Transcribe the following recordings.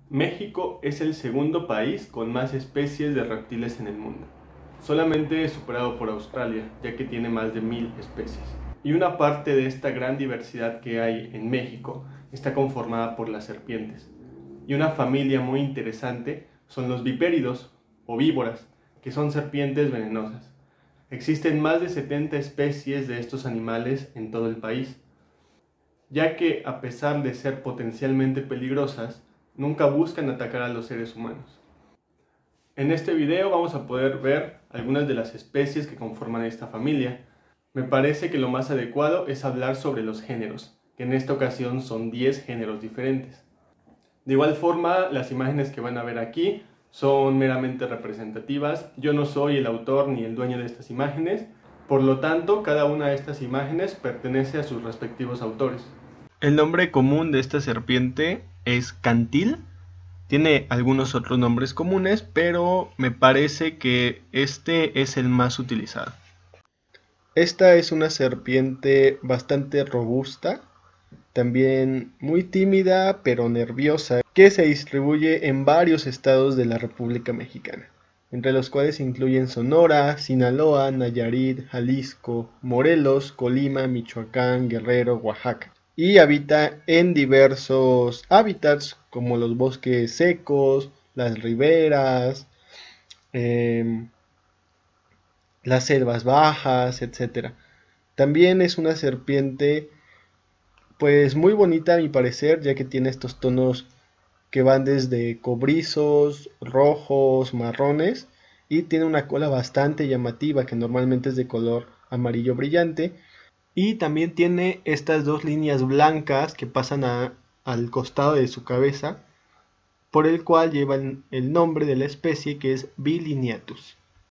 México es el segundo país con más especies de reptiles en el mundo, solamente superado por Australia, ya que tiene más de 1000 especies. Y una parte de esta gran diversidad que hay en México está conformada por las serpientes. Y una familia muy interesante son los vipéridos o víboras, que son serpientes venenosas. Existen más de 70 especies de estos animales en todo el país, ya que a pesar de ser potencialmente peligrosas, nunca buscan atacar a los seres humanos. En este video vamos a poder ver algunas de las especies que conforman esta familia. Me parece que lo más adecuado es hablar sobre los géneros, que en esta ocasión son 10 géneros diferentes. De igual forma, las imágenes que van a ver aquí son meramente representativas. Yo no soy el autor ni el dueño de estas imágenes, por lo tanto, cada una de estas imágenes pertenece a sus respectivos autores. El nombre común de esta serpiente es cantil. Tiene algunos otros nombres comunes, pero me parece que este es el más utilizado. Esta es una serpiente bastante robusta, también muy tímida pero nerviosa, que se distribuye en varios estados de la República Mexicana, entre los cuales incluyen Sonora, Sinaloa, Nayarit, Jalisco, Morelos, Colima, Michoacán, Guerrero, Oaxaca. Y habita en diversos hábitats como los bosques secos, las riberas, las selvas bajas, etc. También es una serpiente pues muy bonita a mi parecer, ya que tiene estos tonos que van desde cobrizos, rojos, marrones, y tiene una cola bastante llamativa que normalmente es de color amarillo brillante, y también tiene estas dos líneas blancas que pasan al costado de su cabeza, por el cual llevan el nombre de la especie, que es Bilineatus.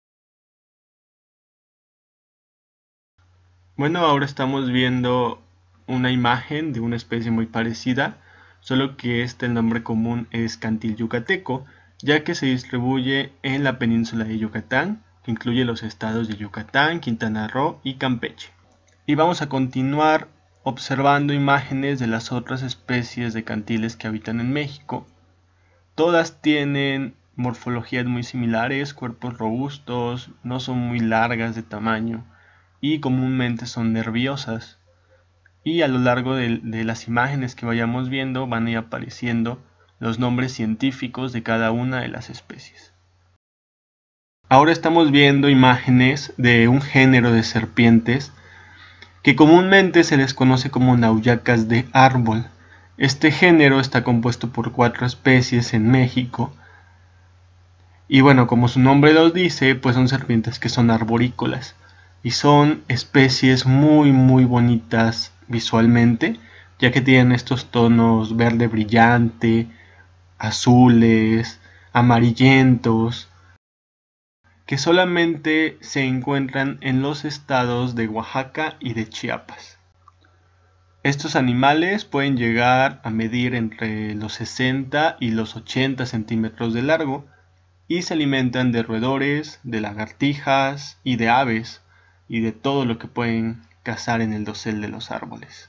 Bueno, ahora estamos viendo una imagen de una especie muy parecida, solo que el nombre común es cantil yucateco, ya que se distribuye en la península de Yucatán, que incluye los estados de Yucatán, Quintana Roo y Campeche. Y vamos a continuar observando imágenes de las otras especies de cantiles que habitan en México. Todas tienen morfologías muy similares, cuerpos robustos, no son muy largas de tamaño y comúnmente son nerviosas. Y a lo largo de las imágenes que vayamos viendo van a ir apareciendo los nombres científicos de cada una de las especies. Ahora estamos viendo imágenes de un género de serpientes que comúnmente se les conoce como nauyacas de árbol. Este género está compuesto por 4 especies en México. Y bueno, como su nombre lo dice, pues son serpientes que son arborícolas. Y son especies muy bonitas visualmente, ya que tienen estos tonos verde brillante, azules, amarillentos, que solamente se encuentran en los estados de Oaxaca y de Chiapas. Estos animales pueden llegar a medir entre los 60 y los 80 centímetros de largo y se alimentan de roedores, de lagartijas y de aves y de todo lo que pueden cazar en el dosel de los árboles.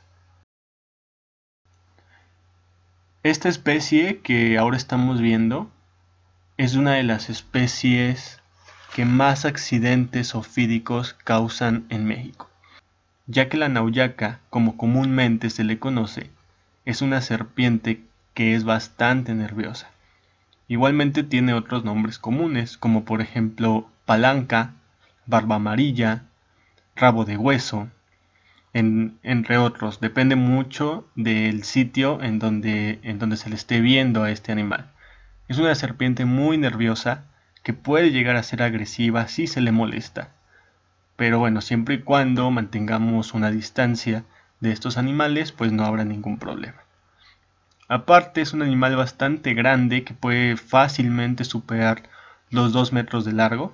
Esta especie que ahora estamos viendo es una de las especies que más accidentes ofídicos causan en México, ya que la nauyaca, como comúnmente se le conoce, es una serpiente que es bastante nerviosa. Igualmente tiene otros nombres comunes, como por ejemplo palanca, barba amarilla, rabo de hueso, entre otros. Depende mucho del sitio en donde se le esté viendo a este animal. Es una serpiente muy nerviosa que puede llegar a ser agresiva si se le molesta. Pero bueno, siempre y cuando mantengamos una distancia de estos animales, pues no habrá ningún problema. Aparte, es un animal bastante grande que puede fácilmente superar los 2 metros de largo.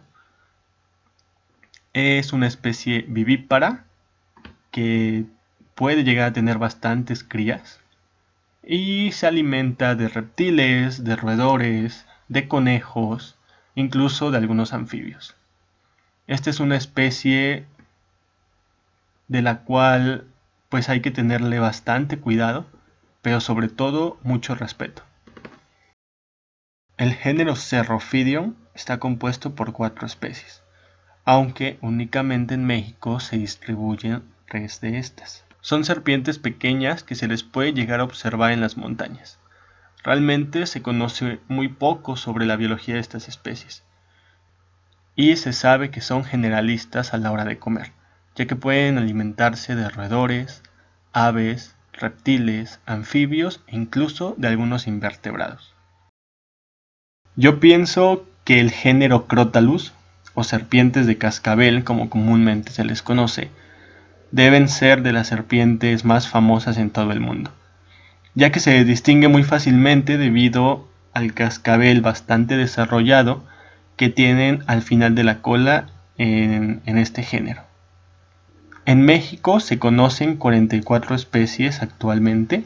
Es una especie vivípara que puede llegar a tener bastantes crías y se alimenta de reptiles, de roedores, de conejos, incluso de algunos anfibios. Esta es una especie de la cual pues hay que tenerle bastante cuidado, pero sobre todo mucho respeto. El género Cerrophidium está compuesto por 4 especies, aunque únicamente en México se distribuyen 3 de estas. Son serpientes pequeñas que se les puede llegar a observar en las montañas. Realmente se conoce muy poco sobre la biología de estas especies, y se sabe que son generalistas a la hora de comer, ya que pueden alimentarse de roedores, aves, reptiles, anfibios e incluso de algunos invertebrados. Yo pienso que el género Crotalus, o serpientes de cascabel como comúnmente se les conoce, deben ser de las serpientes más famosas en todo el mundo, ya que se distingue muy fácilmente debido al cascabel bastante desarrollado que tienen al final de la cola en este género. En México se conocen 44 especies actualmente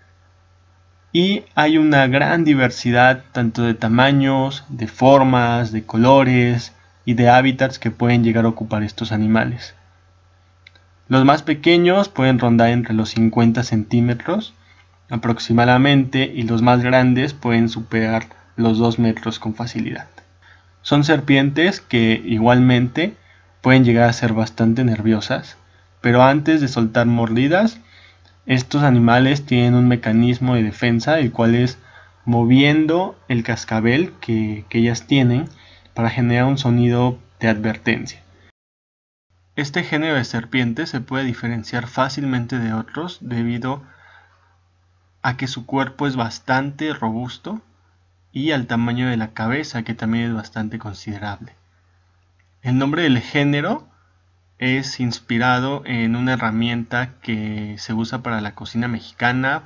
y hay una gran diversidad tanto de tamaños, de formas, de colores y de hábitats que pueden llegar a ocupar estos animales. Los más pequeños pueden rondar entre los 50 centímetros aproximadamente y los más grandes pueden superar los 2 metros con facilidad. Son serpientes que igualmente pueden llegar a ser bastante nerviosas, pero antes de soltar mordidas, estos animales tienen un mecanismo de defensa, el cual es moviendo el cascabel que ellas tienen para generar un sonido de advertencia. Este género de serpientes se puede diferenciar fácilmente de otros debido a que su cuerpo es bastante robusto y al tamaño de la cabeza, que también es bastante considerable. El nombre del género es inspirado en una herramienta que se usa para la cocina mexicana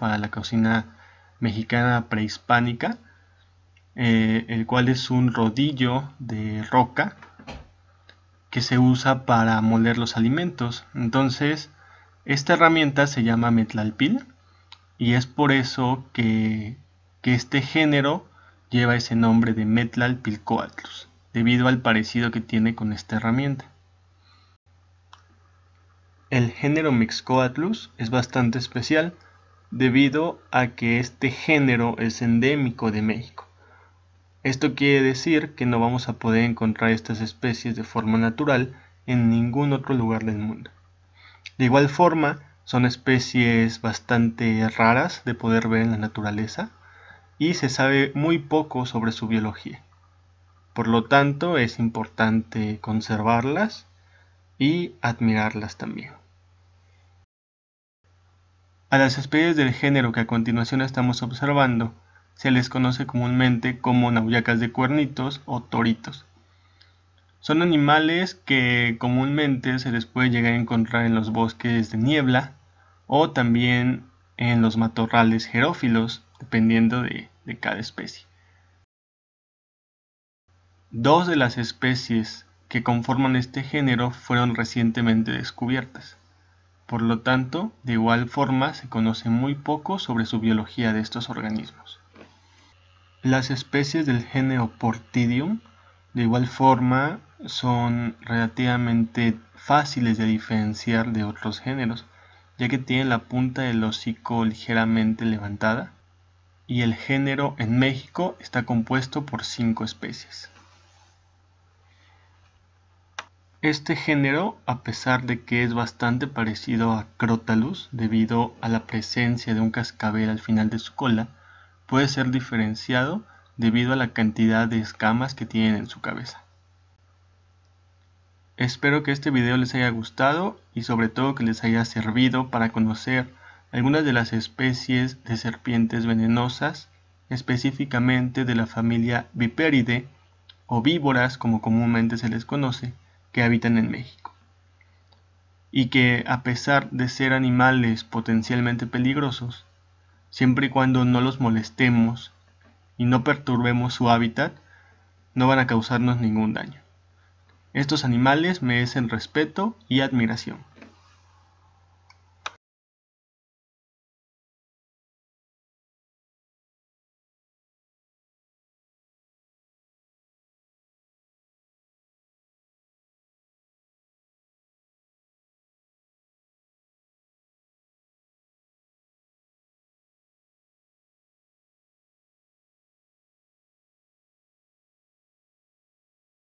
prehispánica, el cual es un rodillo de roca que se usa para moler los alimentos. Entonces, esta herramienta se llama metlalpil y es por eso que este género lleva ese nombre de Metlalpilcoatlus, debido al parecido que tiene con esta herramienta. El género Mixcoatlus es bastante especial debido a que este género es endémico de México. Esto quiere decir que no vamos a poder encontrar estas especies de forma natural en ningún otro lugar del mundo. De igual forma, son especies bastante raras de poder ver en la naturaleza y se sabe muy poco sobre su biología. Por lo tanto, es importante conservarlas y admirarlas también. A las especies del género que a continuación estamos observando se les conoce comúnmente como nauyacas de cuernitos o toritos. Son animales que comúnmente se les puede llegar a encontrar en los bosques de niebla o también en los matorrales xerófilos, dependiendo de cada especie. Dos de las especies que conforman este género fueron recientemente descubiertas. Por lo tanto, de igual forma se conoce muy poco sobre su biología de estos organismos. Las especies del género Portidium, de igual forma, son relativamente fáciles de diferenciar de otros géneros, ya que tienen la punta del hocico ligeramente levantada, y el género en México está compuesto por 5 especies. Este género, a pesar de que es bastante parecido a Crotalus debido a la presencia de un cascabel al final de su cola, puede ser diferenciado debido a la cantidad de escamas que tienen en su cabeza. Espero que este video les haya gustado y sobre todo que les haya servido para conocer algunas de las especies de serpientes venenosas, específicamente de la familia Viperidae o víboras como comúnmente se les conoce, que habitan en México, y que a pesar de ser animales potencialmente peligrosos, siempre y cuando no los molestemos y no perturbemos su hábitat, no van a causarnos ningún daño. Estos animales merecen respeto y admiración.